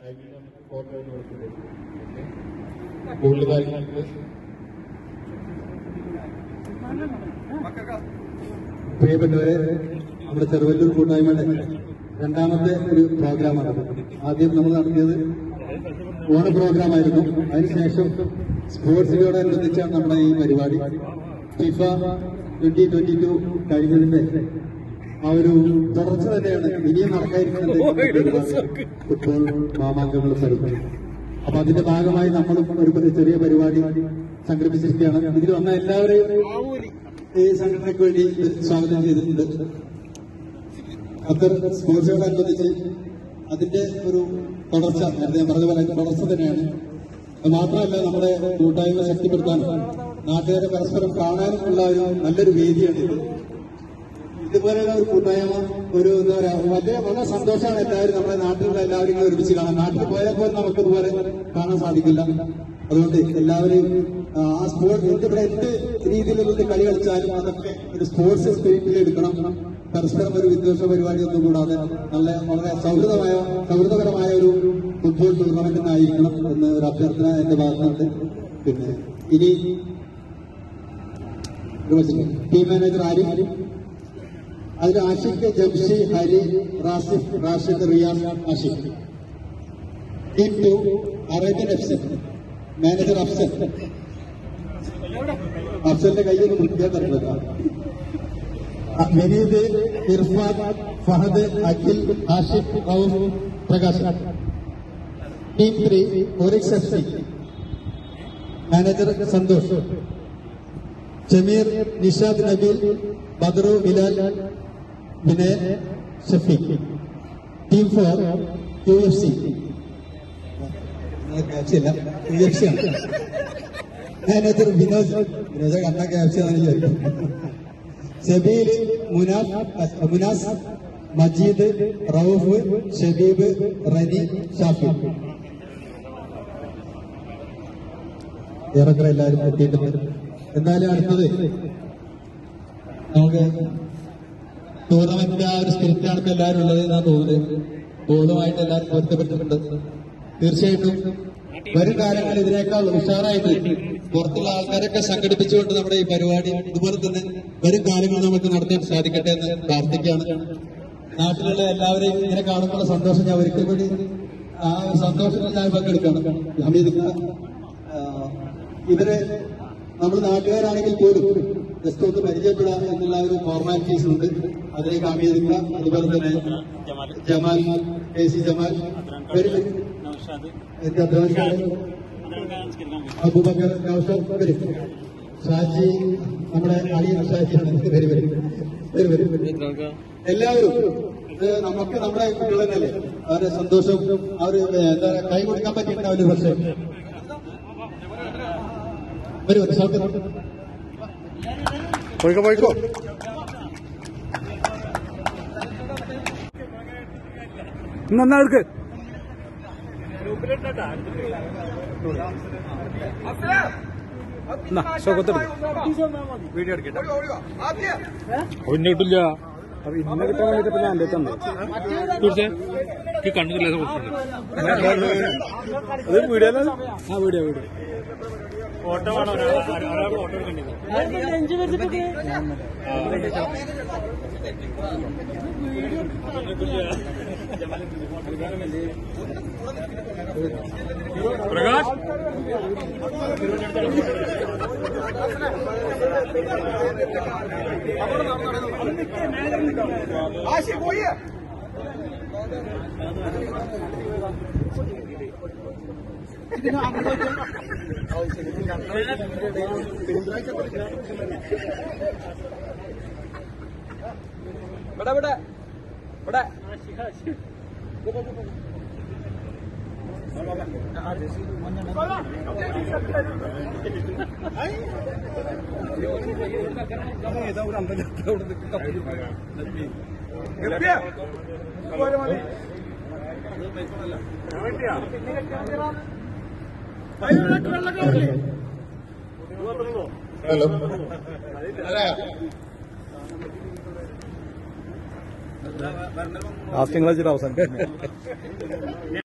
കൂടുതൽ കാര്യങ്ങൾക്ക് പ്രിയപ്പെട്ടവരെ, നമ്മുടെ ചെറുവല്ലൂർ കൂട്ടായ്മയുടെ രണ്ടാമത്തെ ഒരു പ്രോഗ്രാമാണ്. ആദ്യം നമ്മൾ നടത്തിയത് ഓണ പ്രോഗ്രാമായിരുന്നു. അതിനുശേഷം സ്പോർട്സിനോടനുബന്ധിച്ചാണ് നമ്മുടെ ഈ പരിപാടി. ഫിഫ 2022 കഴിഞ്ഞതിന്റെ ആ ഒരു തുടർച്ച തന്നെയാണ് ഇനിയും നടക്കാതിരിക്കുന്നത് ഫുട്ബോൾ മാമാങ്കങ്ങൾ സ്ഥലത്ത്. അപ്പൊ അതിന്റെ ഭാഗമായി നമ്മളും ഒരു ചെറിയ പരിപാടി സംഘടിപ്പിച്ചിരിക്കുകയാണ്. ഇതിൽ വന്ന എല്ലാവരെയും ഈ സംഘടനയ്ക്ക് വേണ്ടി സ്വാഗതം ചെയ്തിട്ടുണ്ട്. ഖത്തർ സ്പോർട്സുകളനുബന്ധിച്ച് അതിന്റെ ഒരു തുടർച്ച, നേരത്തെ പറഞ്ഞ പോലെ തുടർച്ച തന്നെയാണ്. അത് മാത്രമല്ല, നമ്മുടെ കൂട്ടായ്മ ശക്തിപ്പെടുത്താനും നാട്ടുകാരെ പരസ്പരം കാണാനും ഉള്ള ഒരു നല്ലൊരു വേദിയാണ് ഇത്. ഇതുപോലെയുള്ള ഒരു കൂട്ടായ്മ ഒരു എന്താ പറയാ വളരെ സന്തോഷമാണ്. എല്ലാവരും നമ്മുടെ നാട്ടിലുള്ള എല്ലാവരും ഇങ്ങനെ ഒരുമിച്ച് കാണാം. നാട്ടിൽ പോയാൽ പോലും നമുക്ക് ഇതുപോലെ കാണാൻ സാധിക്കില്ല. അതുകൊണ്ട് എല്ലാവരും ആ സ്പോർട്സ് ഇവിടെ എന്ത് രീതിയിലുള്ള കളി കളിച്ചാലും അതൊക്കെ ഒരു സ്പോർട്സ് സ്പിരിറ്റിൽ എടുക്കണം. പരസ്പരം ഒരു വിദ്വേഷ പരിപാടിയൊന്നും കൂടാതെ വളരെ സൗഹൃദപരമായ ഒരു ഫുട്ബോൾ ടൂർണമെന്റ് ആയിരിക്കണം എന്ന് ഒരു അഭ്യർത്ഥന എന്റെ ഭാഗത്തുണ്ട്. പിന്നെ ഇനി ടീം മാനേജർ ആരും അതിൽ ആഷിഖ്, ജംഷി, ഹരി, റാസിഫ്, റാഷിദ്, റിയാസ്, ആഷിഖ്. ടീം 2 അറേബ്യൻ എഫ്സൽ, മാനേജർ അഫ്സൽ. അഫ്സലിന്റെ കയ്യിൽ വൃത്തിയാൻ തരുന്നത്. Meneed, Irfan, Fahad, Akhil, Ashiq, Rauf, Prakash. Team 3 Oryx FC, manager Santhosh, Jameer, Nishad, Nabeel, Badaru, Bilal, Vinay, Shafeeq. Team 4 UFC, UFC manager Vinod കണ്ട ക്യാപ്സിയാണ് വിചാരിക്കും. സബീൽ, മുനാസ്, മജീദ്, റൌഫ്, ഷബീബ്, റനി, ഷാഫി. ഏറെക്കുറെ എല്ലാവരും എത്തിയിട്ടുണ്ട്. എന്നാലും അടുത്തത് നമുക്ക് ടൂർണമെന്റിന്റെ ആ ഒരു സ്പിരിറ്റാണ് ഇപ്പൊ എല്ലാവരും ഉള്ളത് എന്നാണ് തോന്നുന്നത്. ബോളുമായിട്ട് എല്ലാവരും പൊരുത്തപ്പെട്ടിട്ടുണ്ട്. തീർച്ചയായിട്ടും വരും കാലങ്ങളിൽ ഇതിനേക്കാൾ ഉഷാറായിട്ട് പുറത്തുള്ള ആൾക്കാരൊക്കെ സംഘടിപ്പിച്ചുകൊണ്ട് നമ്മുടെ ഈ പരിപാടി ഇതുപോലെ തന്നെ വരും കാലങ്ങൾ നമുക്ക് നടത്താൻ സാധിക്കട്ടെ എന്ന് പ്രാർത്ഥിക്കുകയാണ്. നാട്ടിലുള്ള എല്ലാവരെയും ഇങ്ങനെ കാണുമ്പോൾ സന്തോഷം ഞാൻ ഒരിക്കൽ കൂടി ആ ഒരു സന്തോഷത്തിൽ ഞാൻ പങ്കെടുക്കണം. ഹമീദ്, ഇവരെ നമ്മൾ നാട്ടുകാരാണെങ്കിൽ പോലും ജസ്റ്റ് ഒന്ന് പരിചയപ്പെടാം എന്നുള്ള ഒരു ഫോർമാലിറ്റീസ് ഉണ്ട്. അതിലേക്ക് ഹമീദ്, അതുപോലെ തന്നെ ജമാൽ, KC ജമാൽ, അബൂബക്കർ, ഷാജി, നമ്മുടെ അളിയൻ ഷാജിയാണ്. എല്ലാവരും നമുക്ക് നമ്മുടെ കുട്ടികൾ തന്നെയല്ലേ അവരുടെ സന്തോഷം അവർ എന്താ കൈ കൊടുക്കാൻ പറ്റിയിട്ടുണ്ടാവില്ല. പക്ഷേ പോയിക്കോ നന്നാൾക്ക് വീഡിയോ എടുക്കട്ടെ. ഒന്നിട്ടില്ല ഇന്ന കിട്ടാൻ വേണ്ടിട്ട് ഞാൻ എന്റെ തന്നെ തീർച്ചയായും കണ്ടില്ല. വീഡിയോ ആ വീഡിയോ ഫോട്ടോ വേണോ? ഫോട്ടോ എടുക്കണ്ടേ? പ്രകാശ് ഹലോ, ആസ്തിങ്ങളെ അവസാനം